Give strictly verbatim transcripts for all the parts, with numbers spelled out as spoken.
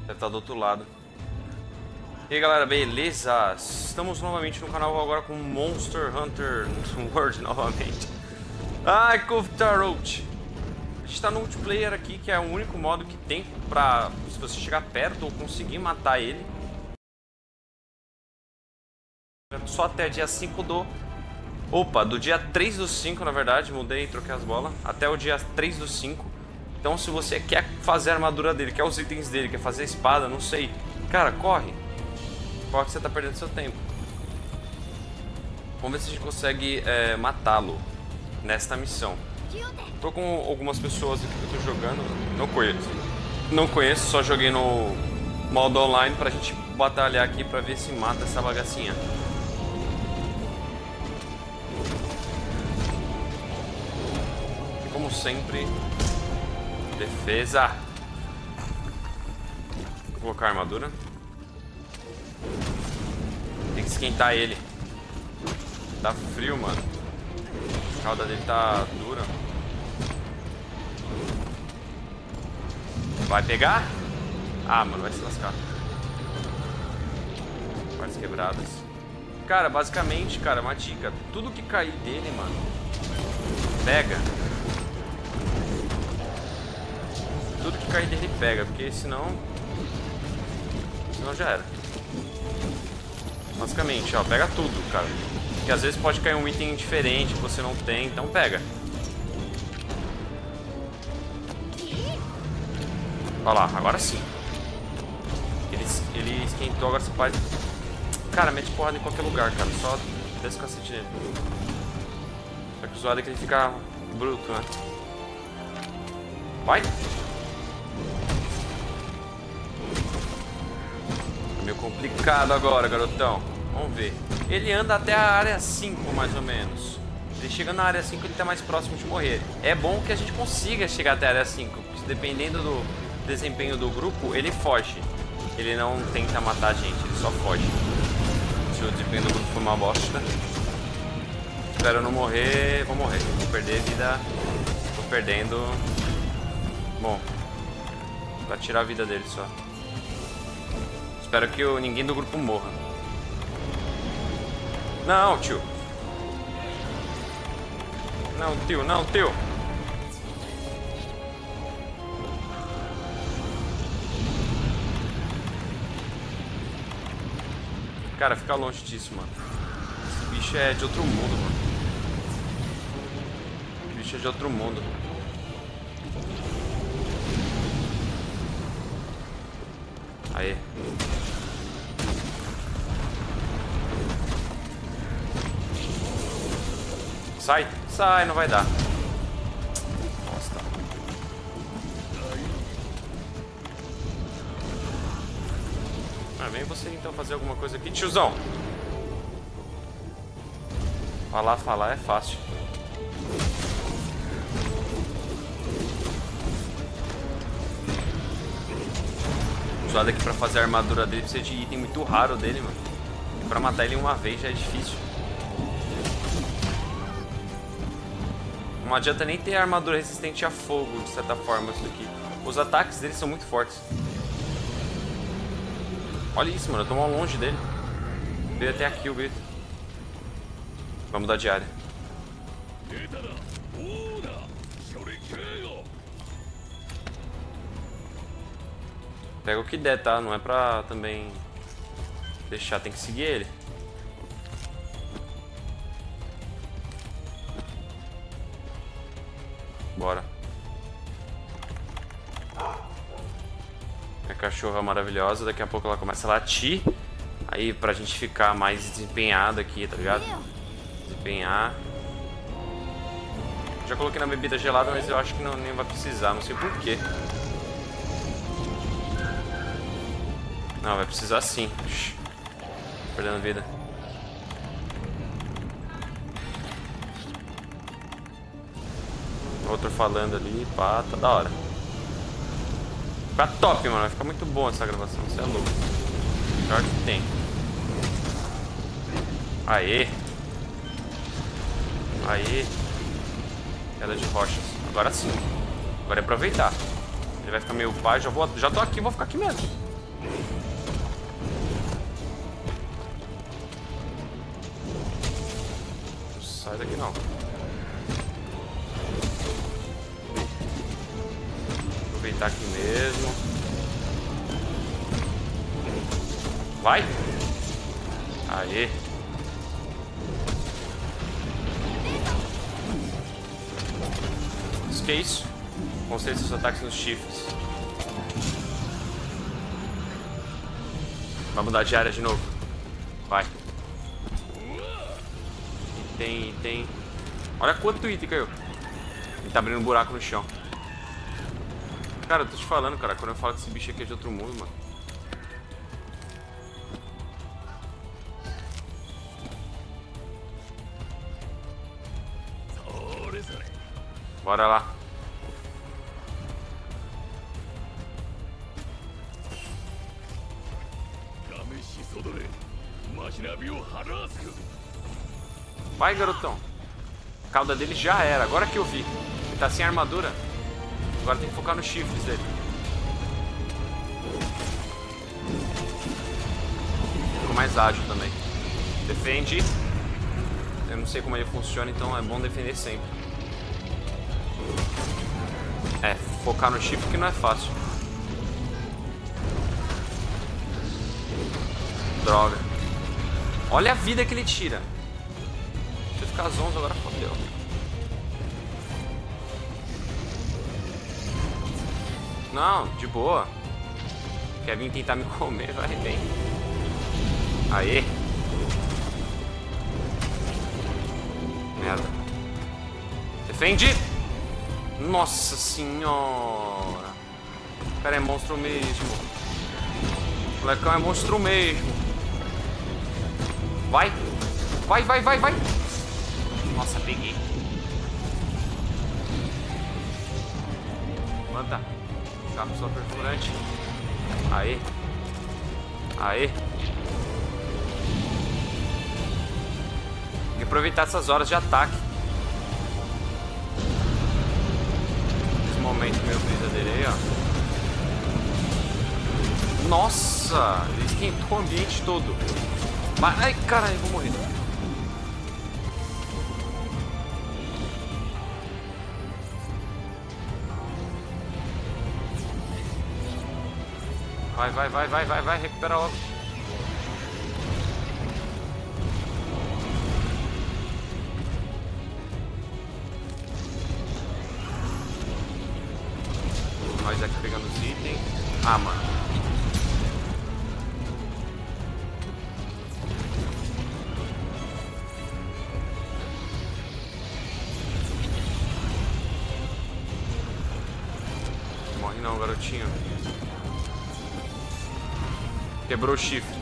Deve estar do outro lado. E aí galera, beleza? Estamos novamente no canal agora com Monster Hunter World novamente. Ai, Kuftarot. A gente tá no multiplayer aqui, que é o único modo que tem pra, se você chegar perto ou conseguir matar ele. Só até dia cinco do... Opa, do dia três do cinco, na verdade, mudei, troquei as bolas. Até o dia três do cinco. Então se você quer fazer a armadura dele, quer os itens dele, quer fazer a espada, não sei. Cara, corre. Corre que você tá perdendo seu tempo. Vamos ver se a gente consegue é, matá-lo nesta missão. Tô com algumas pessoas aqui que eu tô jogando. Não conheço. Não conheço, só joguei no modo online pra gente batalhar aqui pra ver se mata essa bagacinha. E como sempre, defesa. Vou colocar a armadura. Tem que esquentar ele. Tá frio, mano. A cauda dele tá dura. Vai pegar? Ah, mano, vai se lascar. Partes quebradas. Cara, basicamente, cara, uma dica. Tudo que cair dele, mano, pega. Tudo que cair dele pega, porque senão... Senão já era. Basicamente, ó, pega tudo, cara. Porque às vezes pode cair um item diferente que você não tem, então pega. Olha lá, agora sim. Ele, ele esquentou, agora você pode... Cara, mete porrada em qualquer lugar, cara. Só desce o cacete nele. Só que o zoado é que ele fica bruto, né? Vai! É meio complicado agora, garotão. Vamos ver. Ele anda até a área cinco, mais ou menos. Ele chega na área cinco, ele tá mais próximo de morrer. É bom que a gente consiga chegar até a área cinco. Dependendo do desempenho do grupo, ele foge. Ele não tenta matar a gente, ele só foge. Se o desempenho do grupo for uma bosta, espero não morrer. Vou morrer, vou perder vida. Tô perdendo. Bom, pra tirar a vida dele só. Espero que eu, ninguém do grupo morra. Não, tio. Não, tio, não, tio. Cara, fica longe disso, mano. Esse bicho é de outro mundo, mano. Esse bicho é de outro mundo. Aê. Sai, sai, não vai dar. Nossa. Ah, vem você então fazer alguma coisa aqui, tiozão. Falar, falar é fácil. Usado aqui pra fazer a armadura dele precisa de item muito raro dele, mano. E pra matar ele uma vez já é difícil. Não adianta nem ter armadura resistente a fogo, de certa forma, isso daqui. Os ataques dele são muito fortes. Olha isso, mano, eu tô mal longe dele. Veio até aqui o grito. Vamos mudar de área. Pega o que der, tá? Não é pra também deixar, tem que seguir ele. Bora. Minha cachorra maravilhosa, daqui a pouco ela começa a latir. Aí pra gente ficar mais desempenhado aqui, tá ligado? Desempenhar. Já coloquei na bebida gelada, mas eu acho que não, nem vai precisar, não sei porquê. Não, vai precisar sim. Perdendo vida. Outro falando ali, pá, tá da hora. Fica top, mano. Vai ficar muito bom essa gravação, você é louco. Pior que tem. Aê. Aê. Queda de rochas. Agora sim. Agora é aproveitar. Ele vai ficar meio pá, já, vou, já tô aqui, vou ficar aqui mesmo. Não sai daqui não. Aproveitar aqui mesmo. Vai! Aê! Que é isso? Concentre seus ataques nos chifres. Vai mudar de área de novo. Vai. Item, item. Olha quanto item caiu. Ele tá abrindo um buraco no chão. Cara, eu tô te falando, cara. Quando eu falo que esse bicho aqui é de outro mundo, mano. Bora lá. Vai, garotão. A cauda dele já era. Agora que eu vi. Ele tá sem armadura. Agora tem que focar nos chifres dele. Ficou mais ágil também. Defende. Eu não sei como ele funciona, então é bom defender sempre. É, focar no chifre que não é fácil. Droga. Olha a vida que ele tira. Se eu ficar zonzo agora, fodeu. Não, de boa. Quer vir tentar me comer, vai bem. Aê. Merda. Defende. Nossa senhora. O cara é monstro mesmo. O molecão é monstro mesmo. Vai. Vai, vai, vai, vai. Nossa, peguei. Levanta. Cápsula perfurante. Aê. Aê. Tem que aproveitar essas horas de ataque. Esse momento meio brisa dele aí, ó. Nossa, ele esquentou o ambiente todo. Ai, caralho, eu vou morrer. Vai, vai, vai, vai, vai, vai, recupera logo. Nós aqui pegando os itens. Ah, mano. Morre não, garotinho. Quebrou o chifre.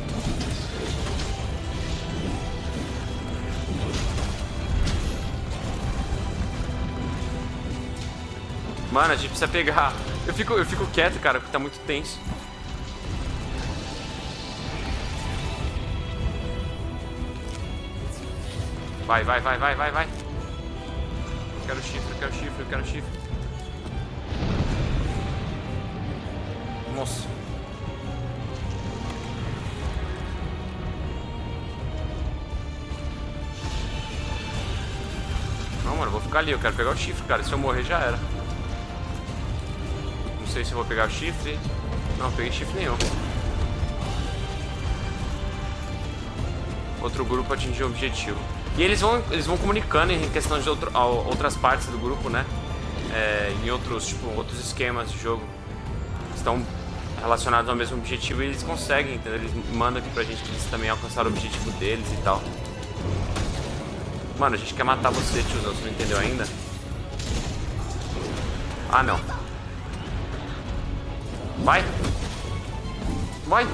Mano, a gente precisa pegar. Eu fico, eu fico quieto, cara, porque tá muito tenso. Vai, vai, vai, vai, vai, vai. Eu quero chifre, eu quero chifre, eu quero chifre. Nossa. Não, mano, eu vou ficar ali, eu quero pegar o chifre, cara. Se eu morrer, já era. Não sei se eu vou pegar o chifre. Não, peguei chifre nenhum. Outro grupo atingiu o objetivo. E eles vão, eles vão comunicando em questão de outro, outras partes do grupo, né? É, em outros, tipo, outros esquemas de jogo. Estão relacionados ao mesmo objetivo e eles conseguem, entendeu? Eles mandam aqui pra gente que eles também alcançaram o objetivo deles e tal. Mano, a gente quer matar você, tiozão, você não entendeu ainda? Ah, não. Vai! Vai!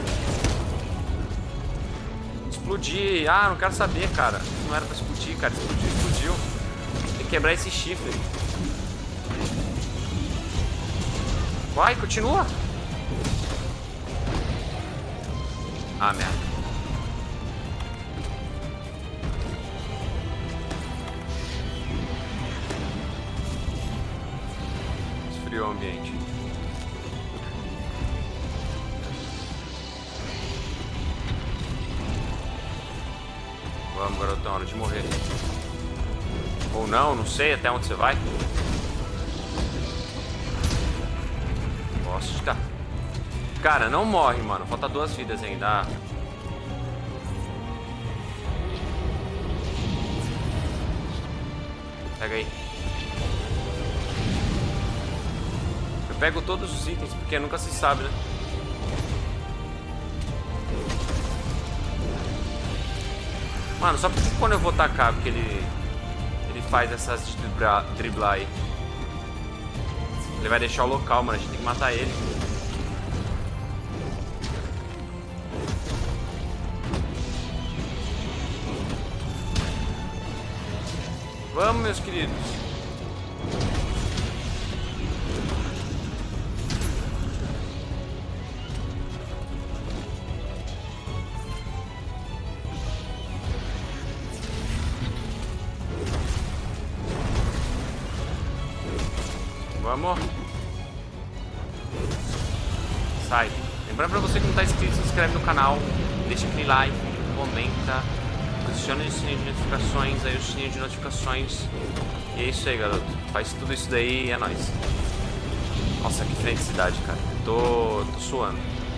Explodir! Ah, não quero saber, cara. Não era pra explodir, cara. Explodiu, explodiu. Tem que quebrar esse chifre. Vai, continua! Ah, merda. Esfriou o ambiente. garotão, hora de morrer. Ou não, não sei até onde você vai. Nossa, cara, não morre, mano. Falta duas vidas ainda. Pega aí. Eu pego todos os itens, porque nunca se sabe, né? Mano, só porque quando eu vou tacar, porque ele... Ele faz essas de driblar, driblar aí. Ele vai deixar o local, mano. A gente tem que matar ele. Vamos, meus queridos. Vamos. Sai. Lembrando pra você que não tá inscrito, se inscreve no canal, deixa aquele like, comenta, posiciona o sininho de notificações, aí o sininho de notificações. E é isso aí, garoto. Faz tudo isso daí e é nóis. Nossa, que felicidade, cara. Tô, tô suando.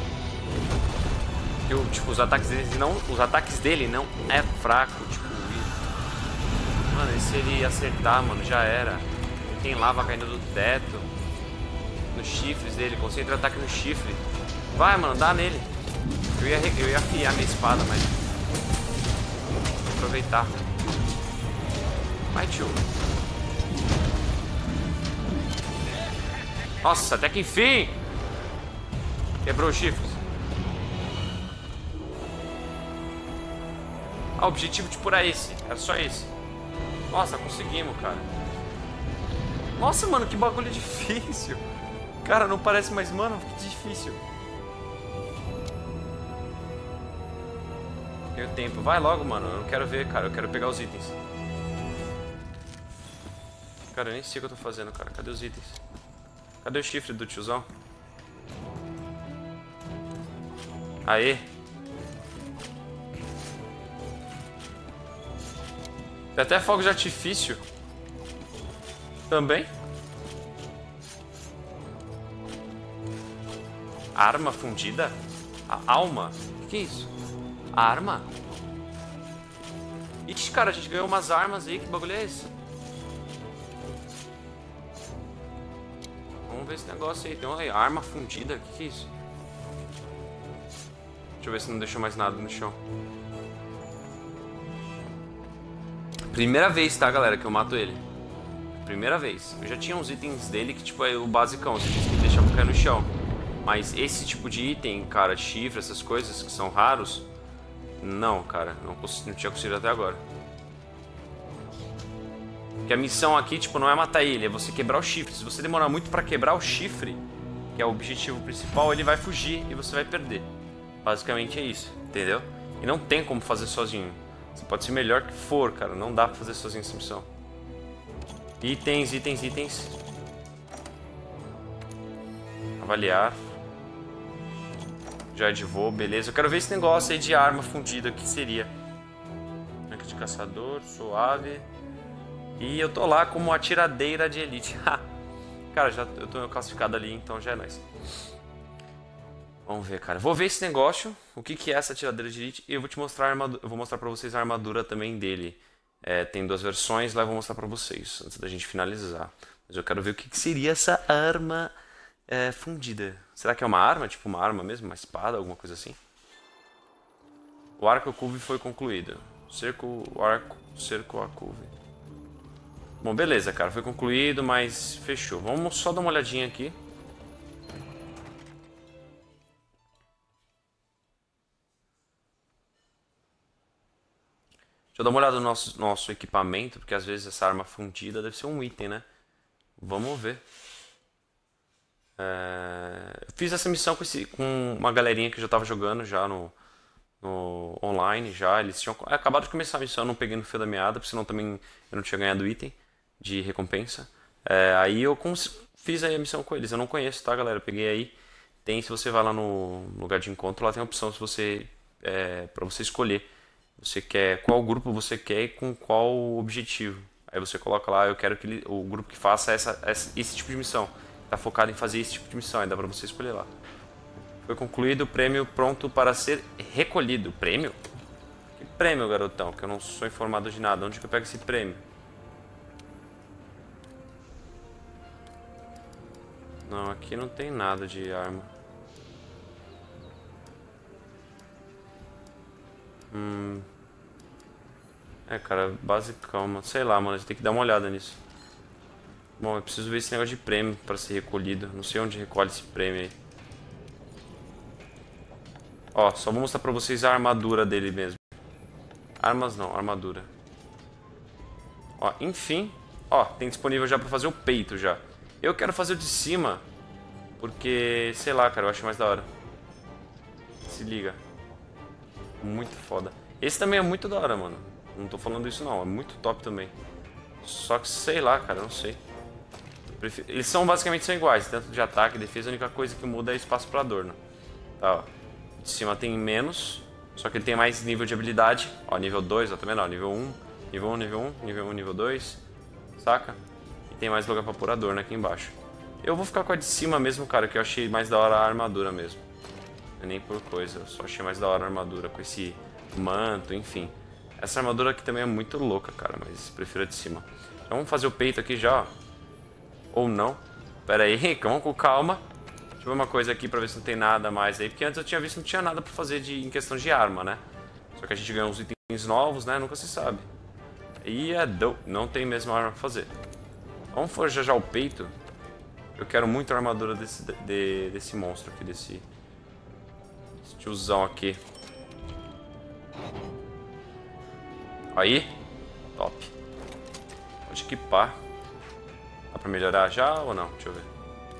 Eu, tipo, os ataques dele não, os ataques dele não é fraco, tipo. Mano, e se ele acertar, mano, já era. Tem lava caindo do teto. Nos chifres dele. Concentra o ataque no chifre. Vai, mano, dá nele. Eu ia, eu ia afiar minha espada, mas... Vou aproveitar. Vai, tio. Nossa, até que enfim! Quebrou os chifres. Ah, o objetivo tipo era esse. Era só esse. Nossa, conseguimos, cara. Nossa, mano, que bagulho difícil. Cara, não parece mais, mano, que difícil. Tenho tempo. Vai logo, mano. Eu não quero ver, cara. Eu quero pegar os itens. Cara, eu nem sei o que eu tô fazendo, cara. Cadê os itens? Cadê o chifre do tiozão? Aê. Tem até fogo de artifício. Também. Arma fundida? A alma? O que é isso? A arma? Ixi, cara, a gente ganhou umas armas aí. Que bagulho é esse? Vamos ver esse negócio aí. Tem uma arma fundida. O que, que é isso? Deixa eu ver se não deixou mais nada no chão. Primeira vez, tá, galera, que eu mato ele. Primeira vez. Eu já tinha uns itens dele que, tipo, é o basicão. Você tem que deixar cair no chão. Mas esse tipo de item, cara, chifre, essas coisas que são raros... Não, cara. Não, não tinha conseguido até agora. Porque a missão aqui, tipo, não é matar ele. É você quebrar o chifre. Se você demorar muito pra quebrar o chifre, que é o objetivo principal, ele vai fugir e você vai perder. Basicamente é isso, entendeu? E não tem como fazer sozinho. Você pode ser melhor que for, cara. Não dá pra fazer sozinho essa missão. Itens, itens, itens. Avaliar. Já de voo, beleza. Eu quero ver esse negócio aí de arma fundida. O que seria? Tanque de caçador, suave. E eu tô lá como atiradeira de elite. Cara, já eu tô classificado ali, então já é nóis. Vamos ver, cara. Vou ver esse negócio. O que que é essa atiradeira de elite. E eu vou te mostrar a armadura. Eu vou mostrar pra vocês a armadura também dele. É, tem duas versões, lá eu vou mostrar pra vocês, antes da gente finalizar. Mas eu quero ver o que, que seria essa arma é, fundida. Será que é uma arma? Tipo uma arma mesmo? Uma espada? Alguma coisa assim? O arco Akuve foi concluído. Cerco, o arco, cerco Akuve. Bom, beleza, cara. Foi concluído, mas fechou. Vamos só dar uma olhadinha aqui. Deixa eu dar uma olhada no nosso, nosso equipamento, porque às vezes essa arma fundida deve ser um item, né? Vamos ver. É... Eu fiz essa missão com, esse, com uma galerinha que eu já tava jogando já no, no online, já. Eles tinham acabado de começar a missão, eu não peguei no fio da meada, porque senão também eu não tinha ganhado item de recompensa. É, aí eu fiz aí a missão com eles. Eu não conheço, tá, galera? Eu peguei aí. Tem, se você vai lá no lugar de encontro, lá tem a opção se você, é, pra você escolher você quer, qual grupo você quer e com qual objetivo. Aí você coloca lá, eu quero que ele, o grupo que faça essa, essa, esse tipo de missão. Tá focado em fazer esse tipo de missão, aí dá pra você escolher lá. Foi concluído o prêmio pronto para ser recolhido. Prêmio? Que prêmio, garotão? Que eu não sou informado de nada. Onde que eu pego esse prêmio? Não, aqui não tem nada de arma. Hum... É, cara, basicão, mano. Sei lá, mano, a gente tem que dar uma olhada nisso. Bom, eu preciso ver esse negócio de prêmio pra ser recolhido. Não sei onde recolhe esse prêmio aí. Ó, só vou mostrar pra vocês a armadura dele mesmo. Armas não, armadura. Ó, enfim. Ó, tem disponível já pra fazer o peito já. Eu quero fazer o de cima. Porque, sei lá, cara, eu acho mais da hora. Se liga. Muito foda. Esse também é muito da hora, mano. Não tô falando isso não, é muito top também. Só que sei lá, cara, eu não sei. Eu prefiro... Eles são basicamente são iguais, tanto de ataque e defesa, a única coisa que muda é espaço pra adorno. Tá, ó. De cima tem menos, só que ele tem mais nível de habilidade. Ó, nível dois, ó, tá vendo? Ó, nível um, nível um, nível um, nível um, nível dois. Saca? E tem mais lugar pra pôr adorno aqui embaixo. Eu vou ficar com a de cima mesmo, cara, que eu achei mais da hora a armadura mesmo. Não é nem por coisa, eu só achei mais da hora a armadura com esse manto, enfim. Essa armadura aqui também é muito louca, cara, mas prefiro a de cima. Então vamos fazer o peito aqui já, ó. Ou não. Pera aí, vamos com calma. Deixa eu ver uma coisa aqui pra ver se não tem nada mais aí. Porque antes eu tinha visto que não tinha nada pra fazer de, em questão de arma, né? Só que a gente ganhou uns itens novos, né? Nunca se sabe. E é do... não tem mesmo arma pra fazer. Vamos forjar já o peito. Eu quero muito a armadura desse, de, desse monstro aqui, desse... Esse tiozão aqui. Aí, top. Pode equipar. Dá pra melhorar já ou não? Deixa eu ver.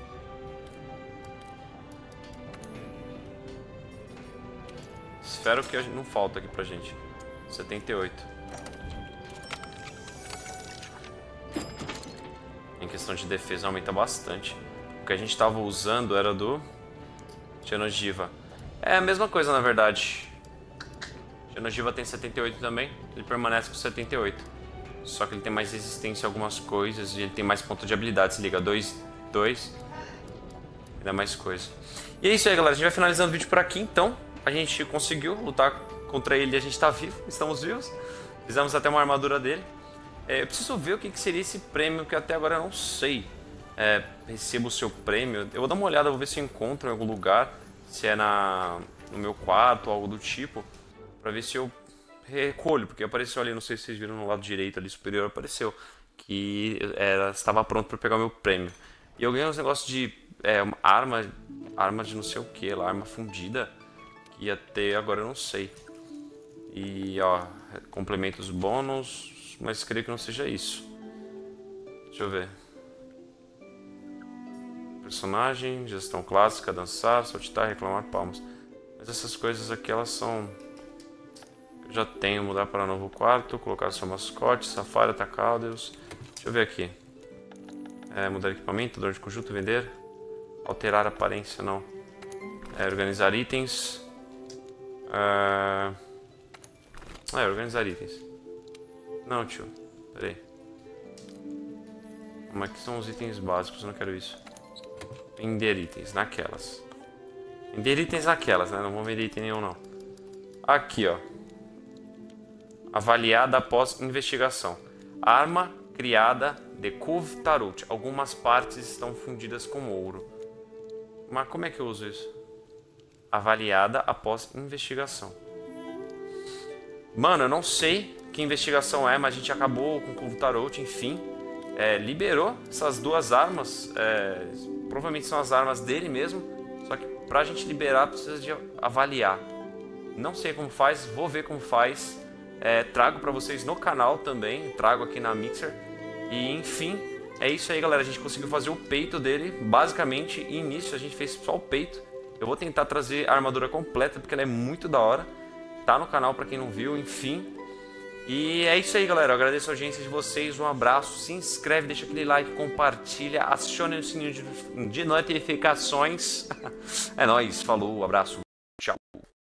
Espero que não falta aqui pra gente. setenta e oito. Em questão de defesa aumenta bastante. O que a gente tava usando era do Genogiva. É a mesma coisa na verdade. Genogiva tem setenta e oito também, ele permanece com setenta e oito. Só que ele tem mais resistência a algumas coisas e ele tem mais ponto de habilidade, se liga, dois, dois. E dá mais coisa. E é isso aí, galera, a gente vai finalizando o vídeo por aqui, então. A gente conseguiu lutar contra ele e a gente tá vivo, estamos vivos. Fizemos até uma armadura dele. É, eu preciso ver o que seria esse prêmio, que até agora eu não sei. É, recebo o seu prêmio, eu vou dar uma olhada, vou ver se eu encontro em algum lugar. Se é na, no meu quarto ou algo do tipo. Pra ver se eu recolho, porque apareceu ali, não sei se vocês viram no lado direito ali superior, apareceu que era, estava pronto para pegar o meu prêmio. E eu ganhei uns negócios de é, arma, arma de não sei o que lá, arma fundida, que ia ter, agora eu não sei. E ó, complementos bônus, mas creio que não seja isso. Deixa eu ver. Personagem, gestão clássica, dançar, saltitar, reclamar palmas. Mas essas coisas aqui, elas são... Eu já tenho, mudar para novo quarto, colocar seu mascote, safari, atacar, Deus. Deixa eu ver aqui. É, mudar equipamento, dor de conjunto, vender. Alterar aparência, não. É, organizar itens. É... é, organizar itens. Não, tio. Pera aí. Como é que são os itens básicos? Eu não quero isso. Vender itens, naquelas. Vender itens naquelas, né? Não vou vender item nenhum, não. Aqui, ó. Avaliada após investigação. Arma criada de Kuv Tarut. Algumas partes estão fundidas com ouro. Mas como é que eu uso isso? Avaliada após investigação. Mano, eu não sei que investigação é, mas a gente acabou com o Kuv Tarut, enfim. É, liberou essas duas armas. É, provavelmente são as armas dele mesmo. Só que pra gente liberar precisa de avaliar. Não sei como faz, vou ver como faz. É, trago pra vocês no canal também. Trago aqui na Mixer. E enfim, é isso aí, galera. A gente conseguiu fazer o peito dele. Basicamente, início a gente fez só o peito. Eu vou tentar trazer a armadura completa, porque ela é muito da hora. Tá no canal pra quem não viu, enfim. E é isso aí, galera. Eu agradeço a audiência de vocês. Um abraço. Se inscreve, deixa aquele like, compartilha. Acione o sininho de, de notificações. É nóis. Falou. Abraço. Tchau.